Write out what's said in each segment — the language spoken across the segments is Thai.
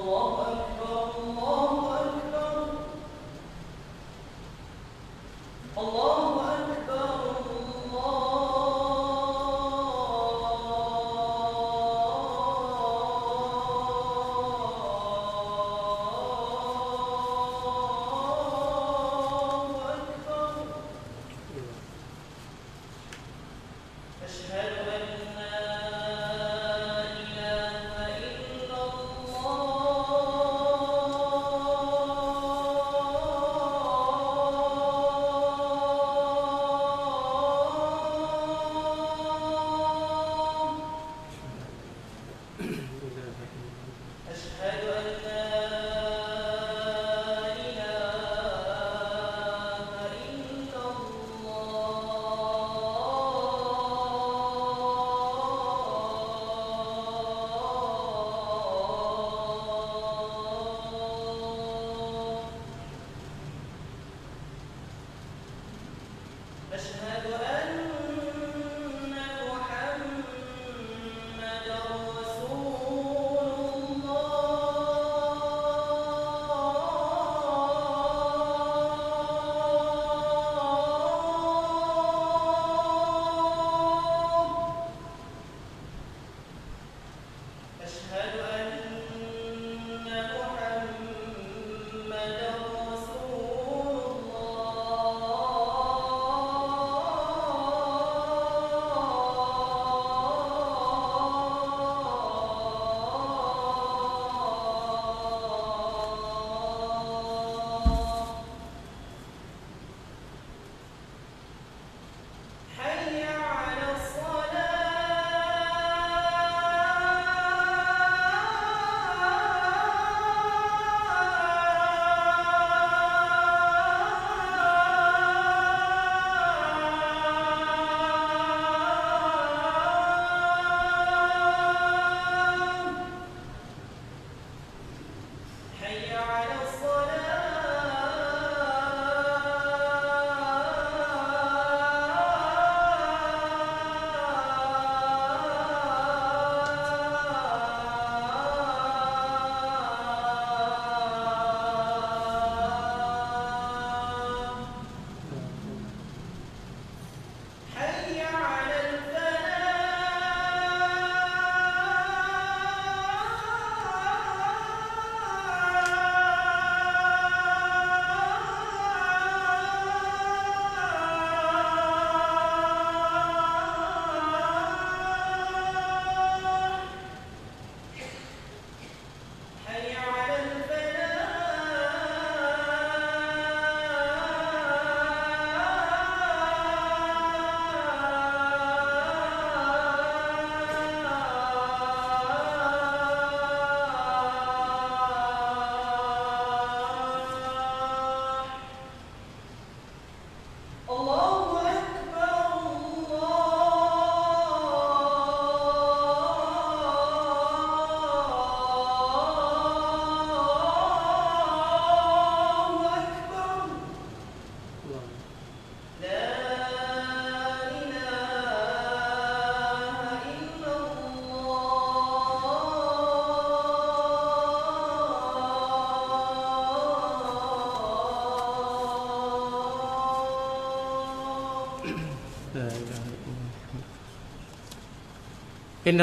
إن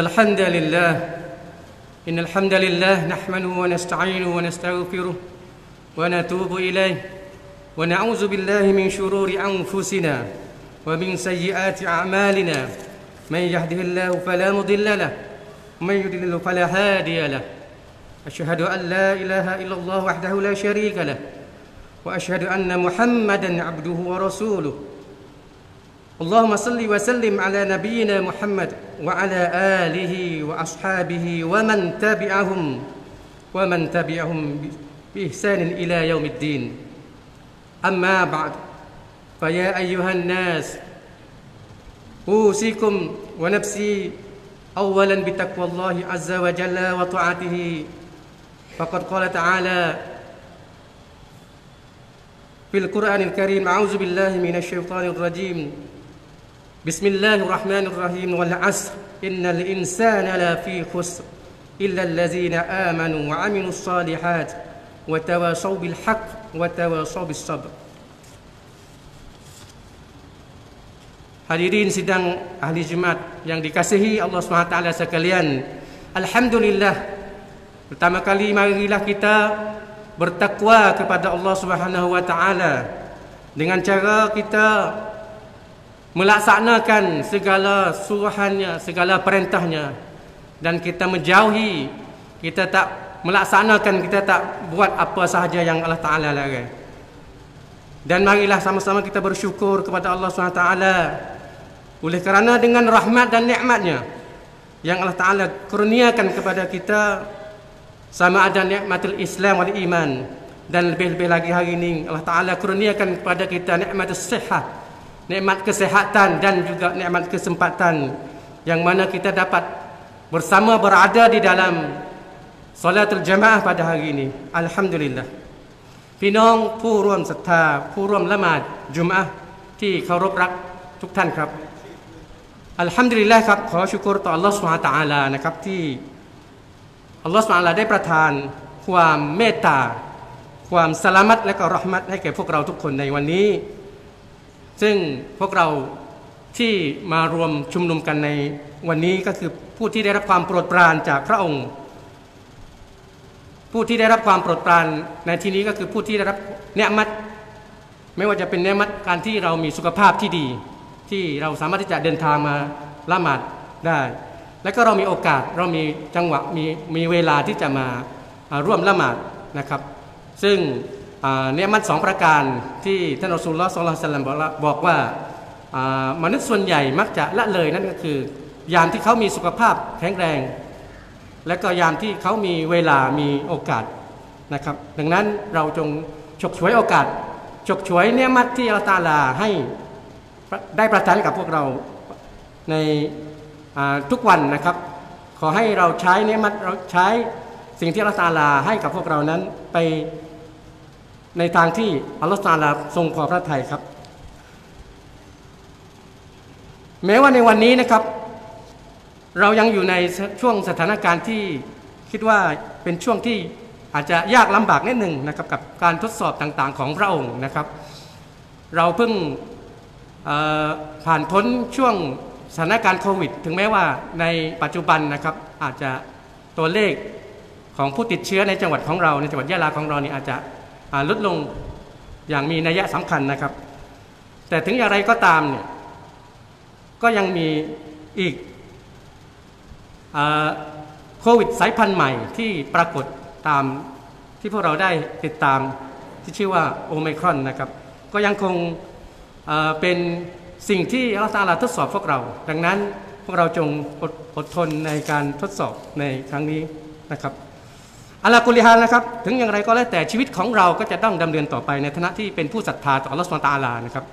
الحمد لله نحمده ونستعينه ونستغفره ونتوب إليه ونعوذ بالله من شرور أنفسنا ومن سيئات أعمالنا. من يهده الله فلا مضل له ومن يضلل فلا هادي له. أشهد أن لا إله إلا الله وحده لا شريك له وأشهد أن محمدًا عبده ورسوله. اللهم صل وسلم على نبينا محمد وعلى آله وأصحابه ومن تبعهم بإحسان إلى يوم الدين. أما بعد، فيا أيها الناس، أوصيكم ونفسي أولا بتقوى الله عز وجل وطاعته. فقد قال تعالى في القرآن الكريم: أعوذ بالله من الشيطان الرجيم، بسم الله الرحمن الرحيم، والعصر إن الإنسان لفي خسر إلا الذين آمنوا وعملوا الصالحات وتواصوا بالحق وتواصوا بالصبر. Hadirin sidang ahli Jumat yang dikasihi Allah SWT sekalian, alhamdulillah, pertama kali marilah kita bertakwa kepada Allah Subhanahu wa taala dengan cara kita melaksanakan segala suruhannya, segala perintahnya, dan kita menjauhi, kita tak melaksanakan, kita tak buat apa sahaja yang Allah Ta'ala larang. Dan marilah sama-sama kita bersyukur kepada Allah SWT oleh kerana dengan rahmat dan nikmatnya yang Allah Ta'ala kurniakan kepada kita, sama ada nikmatul Islam wal iman, dan lebih-lebih lagi hari ini Allah Ta'ala kurniakan kepada kita nikmatul sihat, nikmat kesehatan, dan juga nikmat kesempatan yang mana kita dapat bersama berada di dalam salatul jamaah pada hari ini. Alhamdulillah. พี่น้องผู้ร่วมศรัทธาผู้ร่วมละหมาดจุมอะห์ที่เคารพรักทุกท่านครับอัลฮัมดุลิลลาห์ครับขอชุกรต่ออัลเลาะห์ซุบฮานะฮูวะตะอาลานะครับที่อัลเลาะห์ซุบฮานะฮูวะตะอาลาได้ประทานความเมตตาความสลามัตและก็เราะห์มัตให้แก่พวกเราทุกคนในวันนี้ซึ่งพวกเราที่มารวมชุมนุมกันในวันนี้ก็คือผู้ที่ได้รับความโปรดปรานจากพระองค์ผู้ที่ได้รับความโปรดปรานในที่นี้ก็คือผู้ที่ได้รับเนืมัตไม่ว่าจะเป็นเนืมัตการที่เรามีสุขภาพที่ดีที่เราสามารถที่จะเดินทางมาละหมาดได้และก็เรามีโอกาสเรามีจังหวะมีเวลาที่จะมาร่วมละหมาดนะครับซึ่งเนืมัต2ประการที่ท่านรอซูลุลลอฮ์ ศ็อลลัลลอฮุอะลัยฮิวะซัลลัมบอกว่ามนุษย์ส่วนใหญ่มักจะละเลยนั่นก็คือยามที่เขามีสุขภาพแข็งแรงและก็ยามที่เขามีเวลามีโอกาสนะครับดังนั้นเราจงฉกฉวยโอกาสฉกฉวยเนืมัตที่อัลเลาะห์ตะอาลาให้ได้ประทานให้กับพวกเราในทุกวันนะครับขอให้เราใช้เนืมัตเราใช้สิ่งที่อัลเลาะห์ตะอาลาให้กับพวกเรานั้นไปในทางที่อัลเลาะห์ตะอาลาทรงพอพระทัยครับแม้ว่าในวันนี้นะครับเรายังอยู่ในช่วงสถานการณ์ที่คิดว่าเป็นช่วงที่อาจจะยากลำบากนิดหนึ่งนะครับกับการทดสอบต่างๆของพระองค์นะครับเราเพิ่งผ่านพ้นช่วงสถานการณ์โควิดถึงแม้ว่าในปัจจุบันนะครับอาจจะตัวเลขของผู้ติดเชื้อในจังหวัดของเราในจังหวัดยะลาของเรานี่อาจจะลดลงอย่างมีนัยสำคัญนะครับแต่ถึงอย่างไรก็ตามเนี่ยก็ยังมีอีกโควิดสายพันธุ์ใหม่ที่ปรากฏตามที่พวกเราได้ติดตามที่ชื่อว่าโอไมครอนนะครับก็ยังคงเป็นสิ่งที่อัลเลาะห์ตะอาลาทดสอบพวกเราดังนั้นพวกเราจงอดทนในการทดสอบในครั้งนี้นะครับอะลากุลิฮาลนะครับถึงอย่างไรก็แล้วแต่ชีวิตของเราก็จะต้องดำเนินต่อไปในฐานะที่เป็นผู้ศรัทธาต่ออัลเลาะห์ซุบฮานะฮูวะตะอาลานะครับ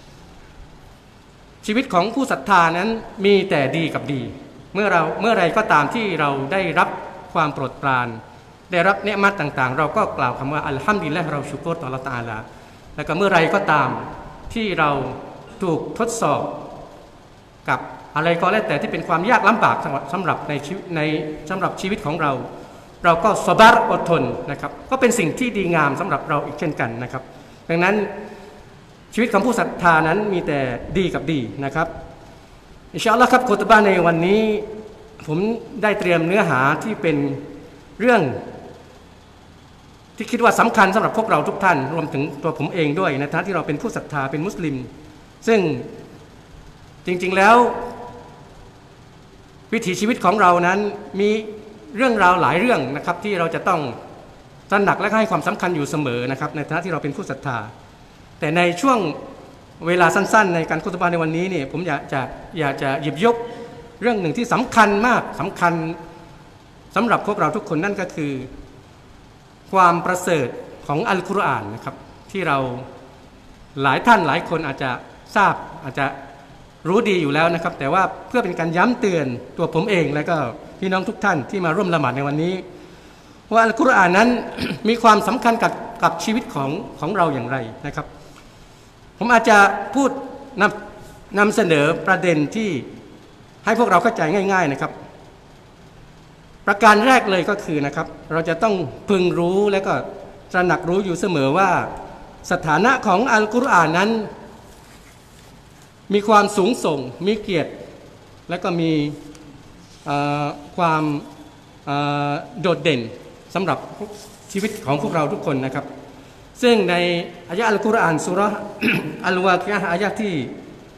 ชีวิตของผู้ศรัทธานั้นมีแต่ดีกับดีเมื่อไรก็ตามที่เราได้รับความโปรดปรานได้รับเนืมัตต่างๆเราก็กล่าวคำว่าอัลฮัมดุลิลลาห์เราชุกรต่ออัลเลาะห์ตะอาลาแล้วก็เมื่อไรก็ตามที่เราถูกทดสอบกับอะไรก็แล้วแต่ที่เป็นความยากลำบากสำหรับสำหรับชีวิตของเราเราก็ซอบาร์อดทนนะครับก็เป็นสิ่งที่ดีงามสำหรับเราอีกเช่นกันนะครับดังนั้นชีวิตของผู้ศรัทธานั้นมีแต่ดีกับดีนะครับอินชาอัลลอฮ์ครับคุตบะห์ในวันนี้ผมได้เตรียมเนื้อหาที่เป็นเรื่องที่คิดว่าสำคัญสำหรับพวกเราทุกท่านรวมถึงตัวผมเองด้วยในฐานะที่เราเป็นผู้ศรัทธาเป็นมุสลิมซึ่งจริงๆแล้ววิถีชีวิตของเรานั้นมีเรื่องราวหลายเรื่องนะครับที่เราจะต้องตระหนักและให้ความสำคัญอยู่เสมอนะครับในฐานะที่เราเป็นผู้ศรัทธาแต่ในช่วงเวลาสั้นๆในการคุตบะห์ในวันนี้เนี่ยผมอยากจะหยิบยกเรื่องหนึ่งที่สำคัญมากสำคัญสำหรับพวกเราทุกคนนั่นก็คือความประเสริฐของอัลกุรอานนะครับที่เราหลายท่านหลายคนอาจจะทราบอาจจะรู้ดีอยู่แล้วนะครับแต่ว่าเพื่อเป็นการย้ำเตือนตัวผมเองและก็พี่น้องทุกท่านที่มาร่วมละหมาดในวันนี้ว่าอัลกุรอานนั้น มีความสำคัญกับชีวิตของเราอย่างไรนะครับผมอาจจะพูดนำเสนอประเด็นที่ให้พวกเราเข้าใจง่ายๆนะครับประการแรกเลยก็คือนะครับเราจะต้องพึงรู้และก็ตระหนักรู้อยู่เสมอว่าสถานะของอัลกุรอานนั้นมีความสูงส่งมีเกียรติและก็มีความโดดเด่นสำหรับชีวิตของพวกเราทุกคนนะครับซึ่งในอายะห์อัลกุรอานซูเราะห์อัลวากิอะห์อายะห์ที่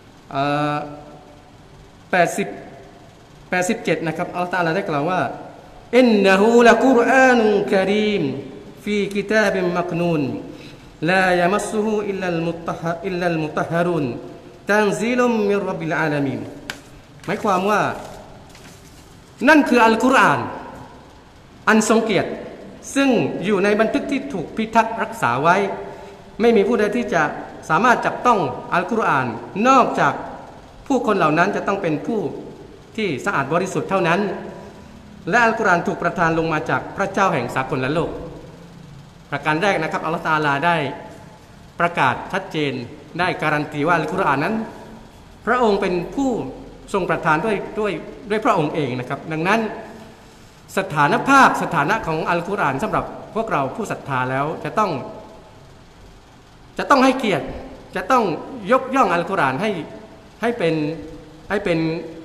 87นะครับอัลลอฮฺตะอาลาได้กล่าวว่าอินนะฮูละกุรอานุกะรีมฟีกิตาบิมมักนูนลายะมัสซุฮูอิลลัลมุตะฮะรุนตันซีลุมมินร็อบบิลอาลามีนหมายความว่านั่นคืออัลกุรอานอันทรงเกียรติซึ่งอยู่ในบันทึกที่ถูกพิทักษ์รักษาไว้ไม่มีผู้ใดที่จะสามารถจับต้องอัลกุรอานนอกจากผู้คนเหล่านั้นจะต้องเป็นผู้ที่สะอาดบริสุทธิ์เท่านั้นและอัลกุรอานถูกประทานลงมาจากพระเจ้าแห่งสากลโลกประการแรกนะครับอัลลอฮฺตะอาลาได้ประกาศชัดเจนได้การันตีว่าอัลกุรอานนั้นพระองค์เป็นผู้ทรงประทานด้วยพระองค์เองนะครับดังนั้นสถานะของอัลกุรอานสำหรับพวกเราผู้ศรัทธาแล้วจะต้องให้เกียรติจะต้องยกย่องอัลกุรอานให้เป็น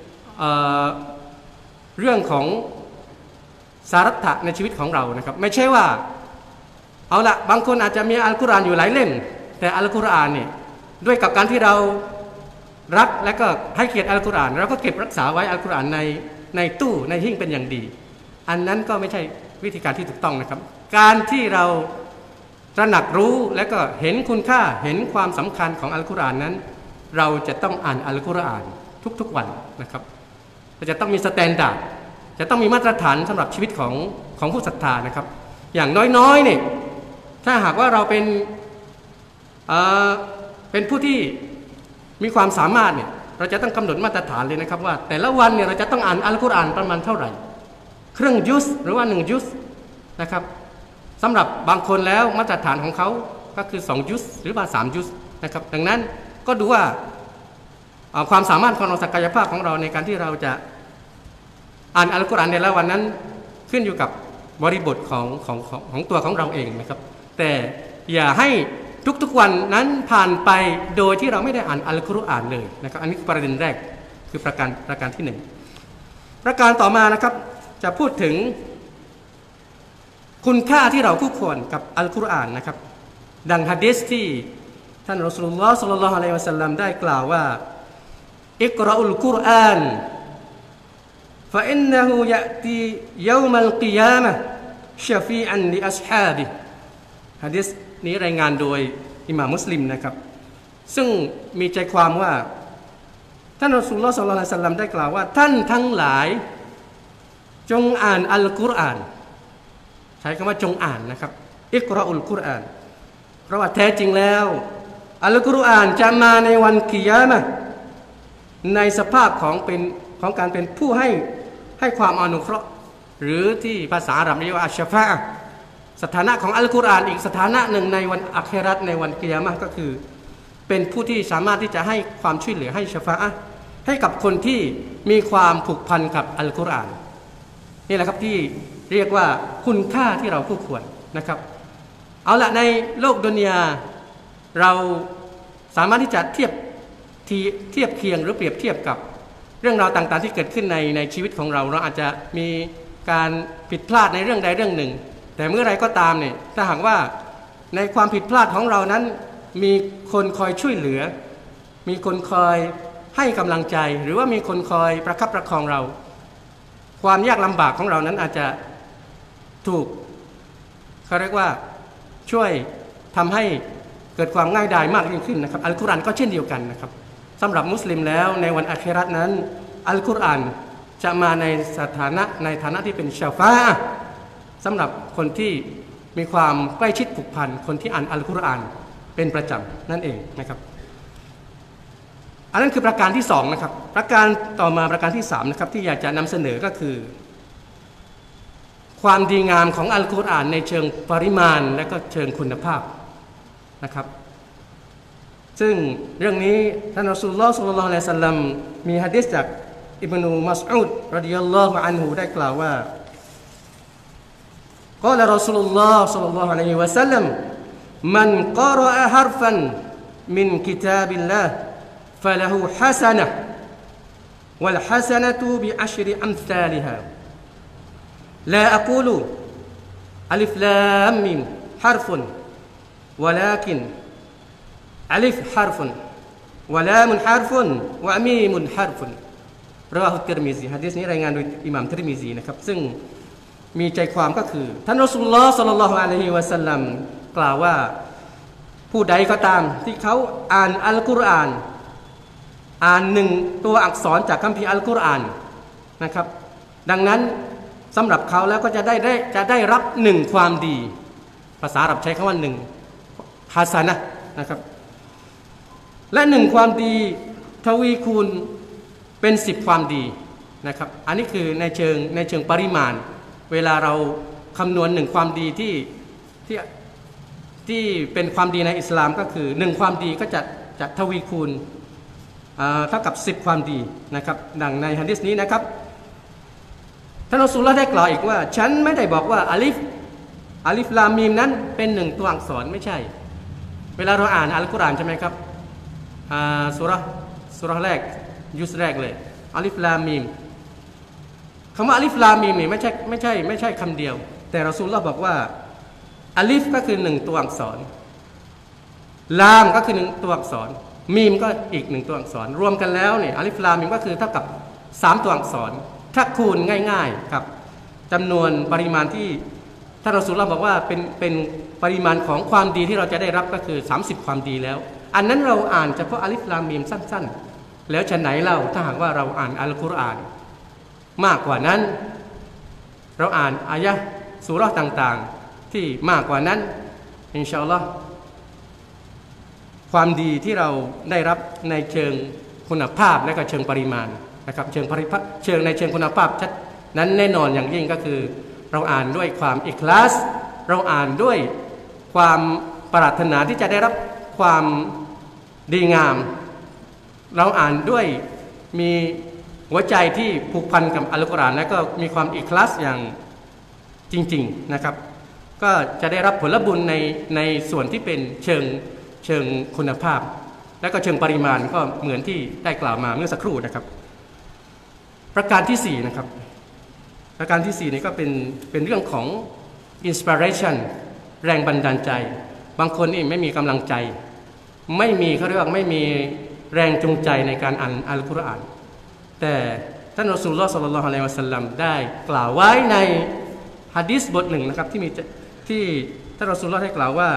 เรื่องของสาระในชีวิตของเรานะครับไม่ใช่ว่าเอาละบางคนอาจจะมีอัลกุรอานอยู่หลายเล่มแต่อัลกุรอานเนี่ยด้วยกับการที่เรารักและก็ให้เกียรติอัลกุรอานเราก็เก็บรักษาไว้อัลกุรอานในตู้ในหิ้งเป็นอย่างดีอันนั้นก็ไม่ใช่วิธีการที่ถูกต้องนะครับการที่เราตระหนักรู้และก็เห็นคุณค่าเห็นความสำคัญของอัลกุรอานนั้นเราจะต้องอ่านอัลกุรอานทุกๆวันนะครับเราจะต้องมีสแตนดาร์ดจะต้องมีมาตรฐานสำหรับชีวิตของผู้ศรัทธานะครับอย่างน้อยๆเนี่ยถ้าหากว่าเราเป็นผู้ที่มีความสามารถเนี่ยเราจะต้องกำหนดมาตรฐานเลยนะครับว่าแต่ละวันเนี่ยเราจะต้องอ่านอัลกุรอานประมาณเท่าไหร่ครึ่งยุสหรือว่า1ยุสนะครับสำหรับบางคนแล้วมาตรฐานของเขาก็คือ2ยุสหรือว่า3ยุสนะครับดังนั้นก็ดูว่าความสามารถของเราศักยภาพของเราในการที่เราจะอ่านอัลกุรอานในละวันนั้นขึ้นอยู่กับบริบทของตัวของเราเองนะครับแต่อย่าให้ทุกๆวันนั้นผ่านไปโดยที่เราไม่ได้อ่านอัลกุรอานเลยนะครับอันนี้คือประเด็นแรกคือประการที่1ประการต่อมานะครับจะพูดถึงคุณค่าที่เราคู่ควรกับอัลกุรอานนะครับดังหะดีษที่ท่านรอซูลุลลอฮ์ ศ็อลลัลลอฮุอะลัยฮิวะซัลลัมได้กล่าวว่าอิกรออุลกุรอานฟะอินนะฮูยะตียอมัลกิยามะฮ์ชะฟีอันลิอัศฮาบิฮิหะดีษนี้รายงานโดยอิหม่ามมุสลิมนะครับซึ่งมีใจความว่าท่านรอซูลุลลอฮ์ ศ็อลลัลลอฮุอะลัยฮิวะซัลลัมได้กล่าวว่าท่านทั้งหลายจงอ่านอัลกุรอานใช้คำว่าจงอ่านนะครับอิกรออุลกุรอานเพราะว่าแท้จริงแล้วอัลกุรอานจะมาในวันกิยามะห์ในสภาพของการเป็นผู้ให้ความอนุเคราะห์หรือที่ภาษาอาหรับเรียกว่าอัชฟะห์สถานะของอัลกุรอานอีกสถานะหนึ่งในวันอาคิเราะห์ในวันกิยามะห์ก็คือเป็นผู้ที่สามารถที่จะให้ความช่วยเหลือให้ชฟาอะห์ให้กับคนที่มีความผูกพันกับอัลกุรอานนี่แหละครับที่เรียกว่าคุณค่าที่เราคู่ควรนะครับเอาละในโลกดุนยาเราสามารถที่จะเทียบเคียงหรือเปรียบเทียบกับเรื่องราวต่างๆที่เกิดขึ้นในชีวิตของเราอาจจะมีการผิดพลาดในเรื่องใดเรื่องหนึ่งแต่เมื่อไรก็ตามเนี่ยถ้าหากว่าในความผิดพลาดของเรานั้นมีคนคอยช่วยเหลือมีคนคอยให้กำลังใจหรือว่ามีคนคอยประคับประคองเราความยากลำบากของเรานั้นอาจจะถูกเขาเรียกว่าช่วยทำให้เกิดความง่ายดายมากยิ่งขึ้นนะครับอัลกุรอานก็เช่นเดียวกันนะครับสำหรับมุสลิมแล้วในวันอาคิเราะห์นั้นอัลกุรอานจะมาในฐานะที่เป็นชาฟาอะห์สำหรับคนที่มีความใกล้ชิดผูกพันคนที่อ่านอัลกุรอานเป็นประจำนั่นเองนะครับอันนั้นคือประการที่2นะครับประการต่อมาประการที่3นะครับที่อยากจะนำเสนอก็คือความดีงามของอัลกุรอานในเชิงปริมาณและก็เชิงคุณภาพนะครับซึ่งเรื่องนี้ท่านรอซูลุลลอฮ์ ศ็อลลัลลอฮุอะลัยฮิวะซัลลัมมีหะดีษจากอิบนุมัสอูดรอฎิยัลลอฮุอันฮุได้กล่าวว่า قال رسول الله صلى الله عليه وسلم من قرأ حرفا من كتاب الله فله حسنة والحسنة بعشر أمثالها لا أقول ألف لام ميم حرف ولكن ألف حرف ولام حرف وميم حرفรอฮุติรมิซีหะดีษนี้รายงานโดยอิหม่ามติรมิซีนะครับซึ่งมีใจความก็คือท่านรอซูลุลลอฮ์ศ็อลลัลลอฮุอะลัยฮิวะซัลลัมกล่าวว่าผู้ใดก็ตามที่เขาอ่านอัลกุรอานอ่านหนึ่งตัวอักษรจากคัมภีร์อัลกุรอานนะครับดังนั้นสำหรับเขาแล้วก็จะได้รับหนึ่งความดีภาษาอาหรับใช้คำว่าหนึ่งฮาซานะห์นะครับและหนึ่งความดีทวีคูณเป็น10ความดีนะครับอันนี้คือในเชิงปริมาณเวลาเราคำนวณหนึ่งความดีที่เป็นความดีในอิสลามก็คือหนึ่งความดีก็จะทวีคูณเท่ากับ10ความดีนะครับดังในหะดีษนี้นะครับท่านรอซูลุลลอฮ์ได้กล่าวอีกว่าฉันไม่ได้บอกว่าอาลิฟลามมีมนั้นเป็นหนึ่งตัวอักษรไม่ใช่เวลาเราอ่านอัลกุรอานใช่ไหมครับซูเราะห์แรกยุสแรกเลยอาลิฟลามมีมคำว่าอาลิฟลามมีมนี่ไม่ใช่คำเดียวแต่รอซูลุลลอฮ์บอกว่าอาลิฟก็คือหนึ่งตัวอักษรลามก็คือหนึ่งตัวอักษรมีมก็อีกหนึ่งตัวอักษรรวมกันแล้วเนี่ยอาลิฟลามมีมก็คือเท่ากับ3ตัวอักษรถ้าคูณง่ายๆครับจำนวนปริมาณที่ท่านรอซูลุลลอฮ์บอกว่าเป็นปริมาณของความดีที่เราจะได้รับก็คือ30ความดีแล้วอันนั้นเราอ่านเฉพาะอาลิฟลามมีมสั้นๆแล้วฉะไหนเล่าถ้าหากว่าเราอ่านอัลกุรอานมากกว่านั้นเราอ่านอายะห์ซูเราะห์ต่างๆที่มากกว่านั้นอินชาอัลลอฮ์ความดีที่เราได้รับในเชิงคุณภาพและก็เชิงปริมาณนะครับเชิงคุณภาพชัดนั้นแน่นอนอย่างยิ่งก็คือเราอ่านด้วยความอิคลาสเราอ่านด้วยความปรารถนาที่จะได้รับความดีงามเราอ่านด้วยมีหัวใจที่ผูกพันกับอัลกุรอานและก็มีความอิคลาสอย่างจริงๆนะครับก็จะได้รับผลบุญในส่วนที่เป็นเชิงคุณภาพและก็เชิงปริมาณก็เหมือนที่ได้กล่าวมาเมื่อสักครู่นะครับประการที่4นะครับประการที่4นี่ก็เป็นเรื่องของอินสปิเรชันแรงบันดาลใจบางคนนี่ไม่มีกำลังใจไม่มีเขาเรียกว่าไม่มีแรงจูงใจในการอ่านอัลกุรอานแต่ท่านรอซูลุลลอฮ์ ศ็อลลัลลอฮุอะลัยฮิวะซัลลัมได้กล่าวไว้ในหะดีษบทหนึ่งนะครับที่ท่านรอซูลุลลอฮ์ได้กล่าวว่า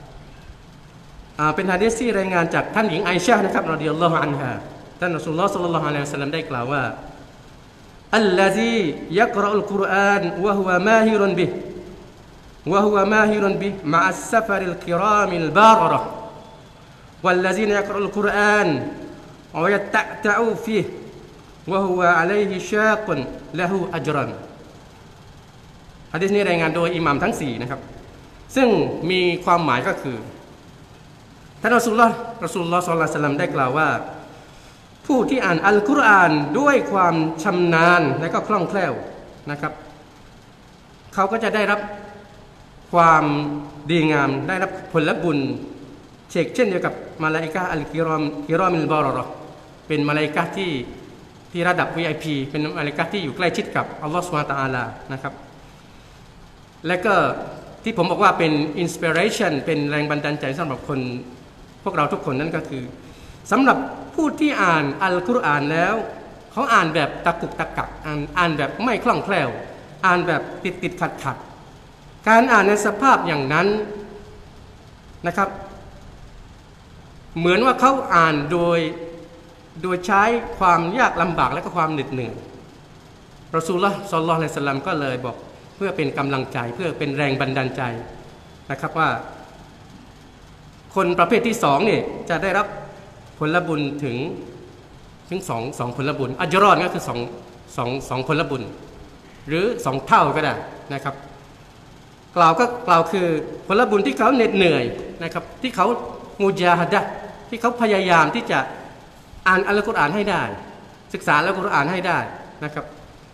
เป็นหะดีษที่รายงานจากท่านหญิงไอชะห์นะครับรอฎิยัลลอฮุอันฮาท่านรอซูลุลลอฮ์ ศ็อลลัลลอฮุอะลัยฮิวะซัลลัมได้กล่าวว่าอัลลซียักรออัลกุรอานวะฮุวะมาฮิรุนบิฮิوهو ماهر به مع السفر الكرام الباررة والذين يقرأ القرآن ويتأتأ فيه وهو عليه شاق له أجران หะดีษนี้รายงานโดยอิหม่ามทั้ง4นะครับซึ่งมีความหมายก็คือท่านรอซูลุลลอฮ์ ศ็อลลัลลอฮุอะลัยฮิวะซัลลัมได้กล่าวว่าผู้ที่อ่านอัลกุรอานด้วยความชำนาญและก็คล่องแคล่วนะครับเขาก็จะได้รับความดีงามได้รับผลบุญเช่นเดียวกับมาลาอิกะฮ์อัลกิรอมิลบารอเราะห์เป็นมาลาอิกะฮ์ที่ระดับ VIP เป็นมาลาอิกะฮ์ที่อยู่ใกล้ชิดกับอัลลอฮฺซุบฮานะฮูวะตะอาลานะครับและก็ที่ผมบอกว่าเป็นอินสปิเรชันเป็นแรงบันดาลใจสำหรับคนพวกเราทุกคนนั่นก็คือสำหรับผู้ที่อ่านอัลกุรอานแล้วเขาอ่านแบบตะกุกตะกักอ่านแบบไม่คล่องแคล่วอ่านแบบติดขัดการอ่านในสภาพอย่างนั้นนะครับเหมือนว่าเขาอ่านโดยใช้ความยากลำบากและก็ความเหน็ดเหนื่อยรอซูลุลลอฮ์ ศ็อลลัลลอฮุอะลัยฮิวะซัลลัมก็เลยบอกเพื่อเป็นกำลังใจเพื่อเป็นแรงบันดาลใจนะครับว่าคนประเภทที่2นี่จะได้รับผลบุญถึงสองผลบุญอัจรอนก็คือสองผลบุญหรือ2เท่าก็ได้นะครับกล่าวคือผลบุญที่เขาเหน็ดเหนื่อยนะครับที่เขามุญาฮะดะห์ที่เขาพยายามที่จะอ่านอัลกุรอานให้ได้ศึกษาอัลกุรอานให้ได้นะครับ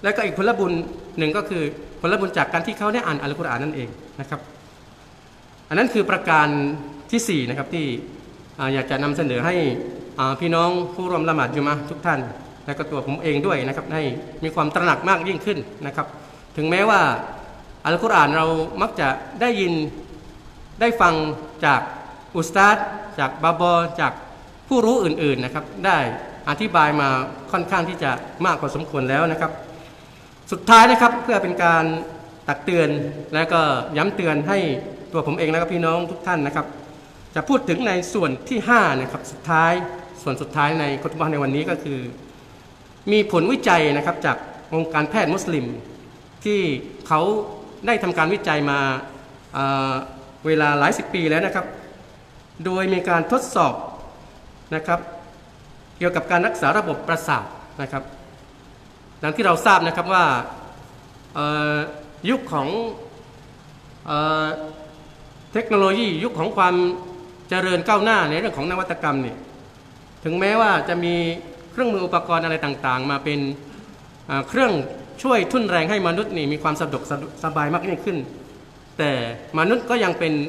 และก็อีกผลบุญหนึ่งก็คือผลบุญจากการที่เขาได้อ่านอัลกุรอานนั่นเองนะครับอันนั้นคือประการที่4นะครับที่อยากจะนำเสนอให้พี่น้องผู้ร่วมละหมาดจุมอะห์ทุกท่านและก็ตัวผมเองด้วยนะครับให้มีความตระหนักมากยิ่งขึ้นนะครับถึงแม้ว่าอัลกุรอานเรามักจะได้ยินได้ฟังจากอุสตาดจากบาบอจากผู้รู้อื่นๆนะครับได้อธิบายมาค่อนข้างที่จะมากพอสมควรแล้วนะครับสุดท้ายนะครับเพื่อเป็นการตักเตือนและก็ย้ำเตือนให้ตัวผมเองและก็พี่น้องทุกท่านนะครับจะพูดถึงในส่วนที่5นะครับส่วนสุดท้ายในคุตบะห์ในวันนี้ก็คือมีผลวิจัยนะครับจากองค์การแพทย์มุสลิมที่เขาได้ทำการวิจัยมาเวลาหลายสิบปีแล้วนะครับโดยมีการทดสอบนะครับเกี่ยวกับการรักษาระบบประสาทนะครับดังที่เราทราบนะครับว่ายุคของเทคโนโลยียุคของความเจริญก้าวหน้าในเรื่องของนวัตกรรมเนี่ยถึงแม้ว่าจะมีเครื่องมืออุปกรณ์อะไรต่างๆมาเป็นเครื่องช่วยทุ่นแรงให้มนุษย์นี่มีความสะดวกสบายมากยิ่งขึ้นแต่มนุษย์ก็ยังเป็น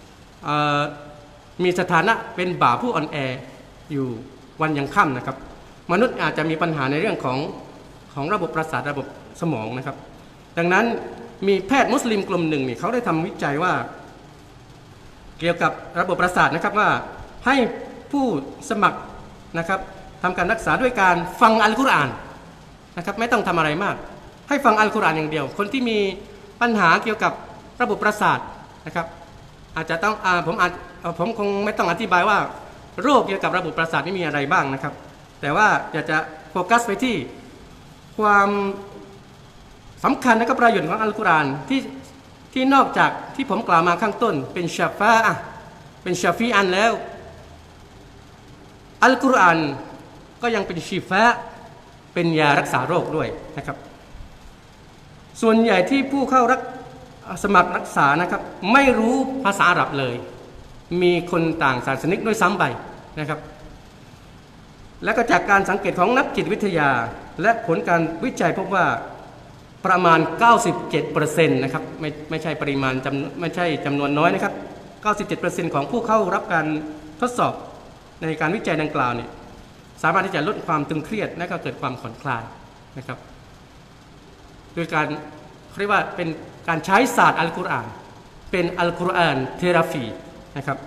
มีสถานะเป็นบ่าวผู้อ่อนแออยู่วันยังค่ำนะครับมนุษย์อาจจะมีปัญหาในเรื่องของระบบประสาทระบบสมองนะครับดังนั้นมีแพทย์มุสลิมกลุ่มหนึ่งนี่เขาได้ทำวิจัยว่าเกี่ยวกับระบบประสาทนะครับว่าให้ผู้สมัครนะครับทำการรักษาด้วยการฟังอัลกุรอานนะครับไม่ต้องทำอะไรมากให้ฟังอัลกุรอานอย่างเดียวคนที่มีปัญหาเกี่ยวกับระบบประสาทนะครับอาจจะต้องผมคงไม่ต้องอธิบายว่าโรคเกี่ยวกับระบบประสาทนี่มีอะไรบ้างนะครับแต่ว่าอยากจะโฟกัสไปที่ความสำคัญและก็ประโยชน์ของอัลกุรอานที่นอกจากที่ผมกล่าวมาข้างต้นเป็นชาฟาอะห์เป็นชาฟีอันแล้วอัลกุรอานก็ยังเป็นชีฟะเป็นยารักษาโรคด้วยนะครับส่วนใหญ่ที่ผู้เข้าสมัครรักษานะครับไม่รู้ภาษาอาหรับเลยมีคนต่างศาสนิกด้วยซ้ำไปนะครับและก็จากการสังเกตของนักจิตวิทยาและผลการวิจัยพบว่าประมาณ 97% นะครับไม่ใช่ปริมาณไม่ใช่จำนวนน้อยนะครับ 97% ของผู้เข้ารับการทดสอบในการวิจัยดังกล่าวเนี่ยสามารถที่จะลดความตึงเครียดและก็เกิดความผ่อนคลายนะครับโดยการเรียกว่าเป็นการใช้ศาสตร์อัลกุรอานเป็นอัลกุรอานเทราปีนะครับ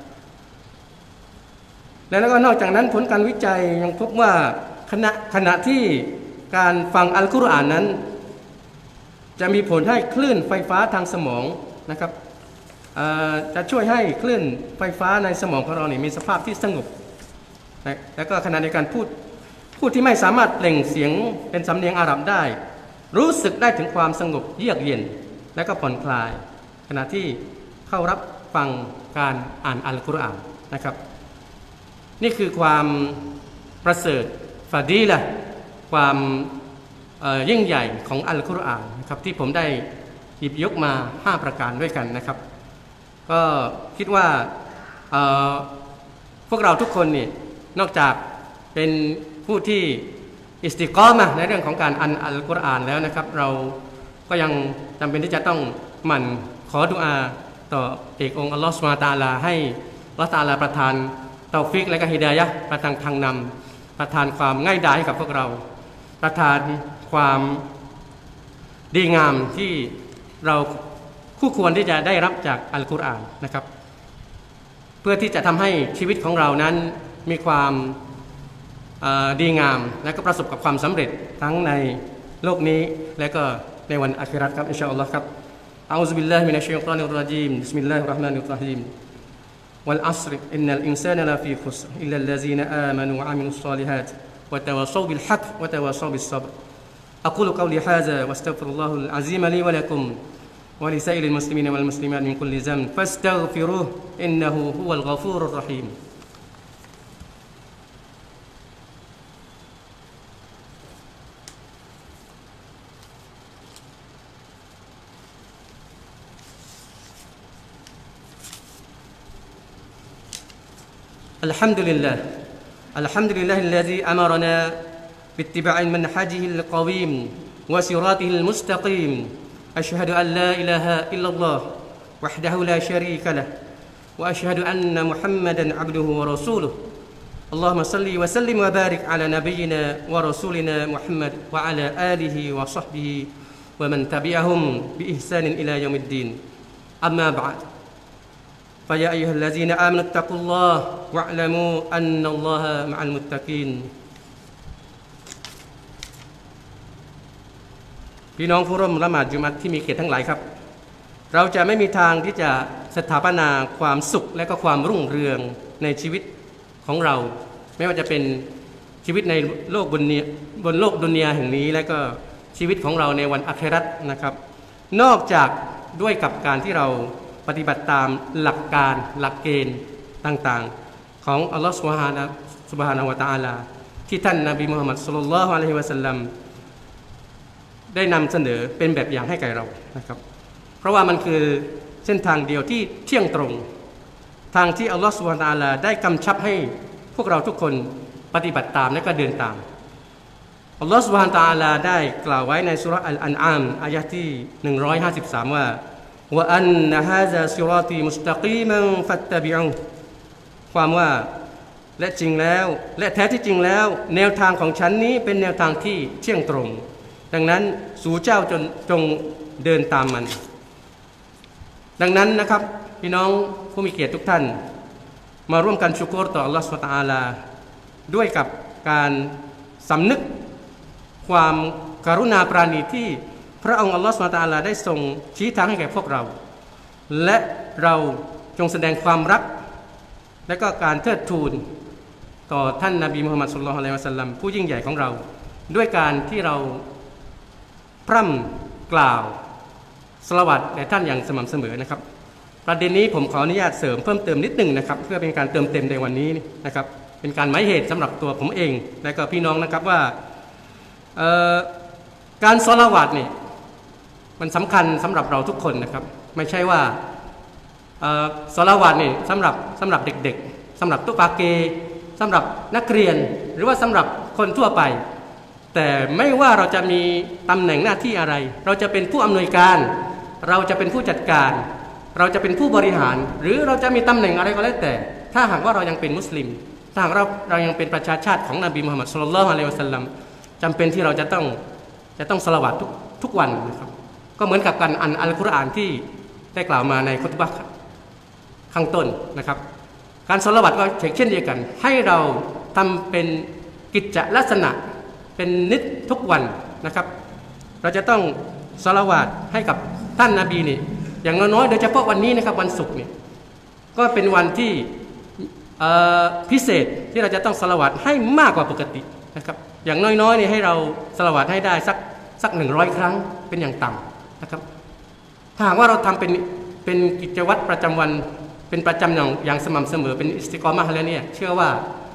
แล้วก็นอกจากนั้นผลการวิจัยยังพบว่าขณะที่การฟังอัลกุรอานนั้นจะมีผลให้คลื่นไฟฟ้าทางสมองนะครับจะช่วยให้คลื่นไฟฟ้าในสมองของเราเนี่ยมีสภาพที่สงบแล้วก็ขณะในการพูดที่ไม่สามารถเปล่งเสียงเป็นสำเนียงอาหรับได้รู้สึกได้ถึงความสงบเยือกเย็นและก็ผ่อนคลายขณะที่เข้ารับฟังการอ่านอัลกุรอานนะครับนี่คือความประเสริฐฟาดีละห์ความยิ่งใหญ่ของอัลกุรอานนะครับที่ผมได้หยิบยกมา5ประการด้วยกันนะครับก็คิดว่าพวกเราทุกคนนี่นอกจากเป็นผู้ที่อิสติกอมะห์ในเรื่องของการอ่านอัลกุรอานแล้วนะครับเราก็ยังจำเป็นที่จะต้องหมั่นขอดุอาต่อเอกองค์อัลลอฮฺซุบฮานะฮูวะตะอาลาให้อัลเลาะห์ตะอาลาประทานเตาฟิกและก็ฮิดายะห์ประทานทางนำประทานความง่ายดายให้กับพวกเราประทานความดีงามที่เราคู่ควรที่จะได้รับจากอัลกุรอานนะครับเพื่อที่จะทำให้ชีวิตของเรานั้นมีความดีงามและก็ประสบกับความสำเร็จทั้งในโลกนี้และก็ในวันอาคิเราะห์ครับอินชาอัลลอฮ์ครับอะอูซุบิลลาฮิมินัชชัยฏอนิรเราะญีมบิสมิลลาฮิรเราะห์มานิรเราะฮีมวัลอัศรอินนัลอินซานะลาฟีขุสรอิลลัลลซีนะอามานูวะอามิลุศศอลิฮาตวะตะวาศอบิลฮักวะตะวาศอบิศศบรأقول قولي هذا واستغفر الله العظيم لي ولكم ولسائر المسلمين والمسلمات من كل ذنب فاستغفروه إنه هو الغفور الرحيم الحمد لله الذي أمرنا باتباع منهجه القويم وصراطه المستقيم أشهد أن لا إله إلا الله وحده لا شريك له وأشهد أن محمدا عبده ورسوله اللهم صل وسلم وبارك على نبينا ورسولنا محمد وعلى آله وصحبه ومن تبعهم بإحسان إلى يوم الدين أما بعد فيا أيها الذين آمنوا اتقوا الله واعلموا أن الله مع المتقينพี่น้องผู้ร่วมละหมาดจุมัตที่มีเกียรติทั้งหลายครับเราจะไม่มีทางที่จะสถาปนาความสุขและก็ความรุ่งเรืองในชีวิตของเราไม่ว่าจะเป็นชีวิตในโลกบนโลกดุนยาแห่งนี้และก็ชีวิตของเราในวันอาคิเราะห์นะครับนอกจากด้วยกับการที่เราปฏิบัติตามหลักการหลักเกณฑ์ต่างๆของอัลลอฮฺซุบฮานะฮูวะตะอาลาที่ท่านนบีมุฮัมมัดศ็อลลัลลอฮุอะลัยฮิวะซัลลัมได้นำเสนอเป็นแบบอย่างให้แก่เรานะครับเพราะว่ามันคือเส้นทางเดียวที่เที่ยงตรงทางที่อัลลอฮฺซุบฮานะฮูวะตะอาลาได้กำชับให้พวกเราทุกคนปฏิบัติตามและก็เดินตามอัลลอฮฺซุบฮานะฮูวะตะอาลาได้กล่าวไว้ในซูเราะห์อัลอันอามอายะห์ที่153ว่าวะอันนะฮาซาซิรอตีมุสตะกีมันฟัตตะบิอูความว่าและจริงแล้วและแท้ที่จริงแล้วแนวทางของฉันนี้เป็นแนวทางที่เที่ยงตรงดังนั้นสู่เจ้าจงเดินตามมันดังนั้นนะครับพี่น้องผู้มีเกียรติทุกท่านมาร่วมกันชุกรต่ออัลลอฮฺซุบฮานะฮูวะตะอาลาด้วยกับการสำนึกความกรุณาปราณีที่พระองค์อัลลอฮฺซุบฮานะฮูวะตะอาลาได้ทรงชี้ทางให้แก่พวกเราและเราจงแสดงความรักและก็การเทิดทูนต่อท่านนบีมุฮัมมัดศ็อลลัลลอฮุอะลัยฮิวะซัลลัมผู้ยิ่งใหญ่ของเราด้วยการที่เราพร่ำกล่าวศลาวาตแด่ท่านอย่างสม่ำเสมอนะครับประเด็นนี้ผมขออนุญาตเสริมเพิ่มเติมนิดหนึ่งนะครับเพื่อเป็นการเติมเต็มในวันนี้นะครับเป็นการหมายเหตุสำหรับตัวผมเองและก็พี่น้องนะครับว่าการศลาวาตนี่มันสำคัญสำหรับเราทุกคนนะครับไม่ใช่ว่าศลาวาตนี่สำหรับเด็กๆสำหรับตุ๊กปาเกสำหรับนักเรียนหรือว่าสำหรับคนทั่วไปแต่ไม่ว่าเราจะมีตำแหน่งหน้าที่อะไรเราจะเป็นผู้อำนวยการเราจะเป็นผู้จัดการเราจะเป็นผู้บริหารหรือเราจะมีตำแหน่งอะไรก็แล้วแต่ถ้าหากว่าเรายังเป็นมุสลิมถ้าหากเรายังเป็นประชาชาติของนบีมุฮัมมัดศ็อลลัลลอฮุอะลัยฮิวะซัลลัมจำเป็นที่เราจะต้องศลาวาตทุกวันนะครับก็เหมือนกับการอ่านอัลกุรอานที่ได้กล่าวมาในคุตบะห์ข้างต้นนะครับการศลาวาตก็เช่นเดียวกันให้เราทำเป็นกิจลักษณะเป็นนิดทุกวันนะครับเราจะต้องศลาวาตให้กับท่านนบีนี่อย่างน้อยๆโดยเฉพาะวันนี้นะครับวันศุกร์นี่ก็เป็นวันที่พิเศษที่เราจะต้องศลาวาตให้มากกว่าปกตินะครับอย่างน้อยๆนี่ให้เราศลาวาตให้ได้สัก100 ครั้งเป็นอย่างต่ำนะครับถ้าหากว่าเราทำเป็นกิจวัตรประจำวันเป็นประจำอย่างสม่ำเสมอเป็นอิสติกอมะห์แล้วเนี่ยเชื่อว่า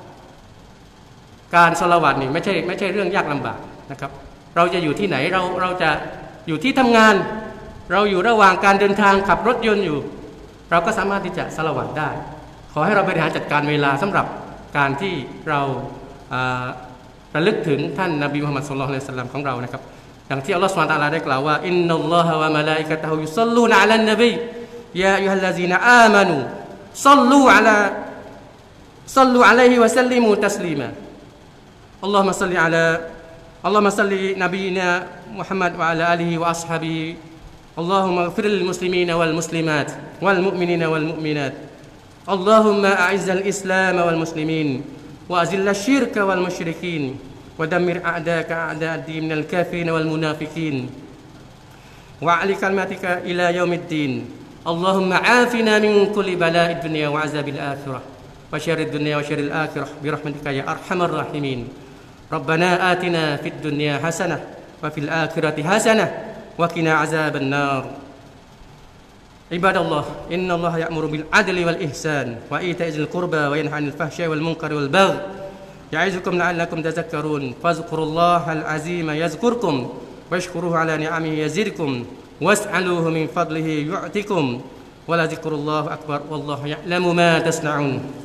การศลาวาตนี่ไม่ใช่เรื่องยากลำบากนะครับเราจะอยู่ที่ไหนเราจะอยู่ที่ทำงานเราอยู่ระหว่างการเดินทางขับรถยนต์อยู่เราก็สามารถที่จะศลาวาตได้ขอให้เราบริหารจัดการเวลาสำหรับการที่เราระลึกถึงท่านนบีมุฮัมมัดศ็อลลัลลอฮุอะลัยฮิวะซัลลัมของเรานะครับอย่างที่อัลลอฮฺซุบฮานะฮูวะตะอาลาได้กล่าวว่าอินนัลลอฮะวะมะลาอิกะตุฮุยุศ็อลลูนะอะลันนบียาอัยยูฮัลลซีนะอามานูศ็อลลูอะลัยฮิวะซัลลิมูตัสลีมาอัลลอฮุมะศ็อลลินบีนะมุฮัมมัดวะอะลาอาลิฮิวะอัศฮาบิฮิاللهم اغفر للمسلمين والمسلمات والمؤمنين والمؤمنات اللهم أعز الإسلام والمسلمين وأذل الشرك والمشركين ودمر أعداءك أعداء الدين من الكافرين والمنافقين وأعلِ كلمتك إلى يوم الدين اللهم عافنا من كل بلاء الدنيا وعذاب الآخرة وشر الدنيا وشر الآخرة برحمتك يا أرحم الراحمين ربنا آتنا في الدنيا حسنة وفي الآخرة حسنة وقنا عذاب النار عباد الله إن الله يأمر بالعدل والإحسان وإيتاء ذي القربى وينهى عن الفحشاء والمنكر والبغي يعظكم لعلكم تذكرون فاذكروا الله العظيم يذكركم واشكروه على نعمه يزدكم واسألوه من فضله يعطكم ولذكر الله أكبر والله يعلم ما تصنعون